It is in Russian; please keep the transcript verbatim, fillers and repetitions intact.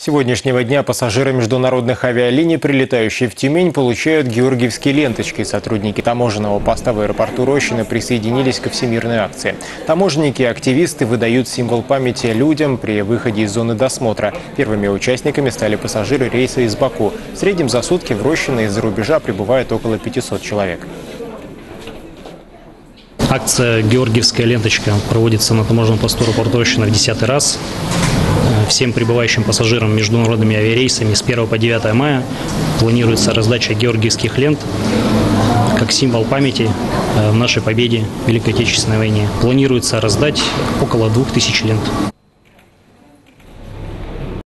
Сегодняшнего дня пассажиры международных авиалиний, прилетающие в Тюмень, получают георгиевские ленточки. Сотрудники таможенного поста в аэропорту Рощино присоединились ко всемирной акции. Таможенники и активисты выдают символ памяти людям при выходе из зоны досмотра. Первыми участниками стали пассажиры рейса из Баку. В среднем за сутки в Рощино из-за рубежа прибывает около пятисот человек. Акция «Георгиевская ленточка» проводится на таможенном посту аэропорта Рощино в десятый раз. Всем прибывающим пассажирам международными авиарейсами с первого по девятое мая планируется раздача георгиевских лент как символ памяти в нашей победе в Великой Отечественной войне. Планируется раздать около двух тысяч лент.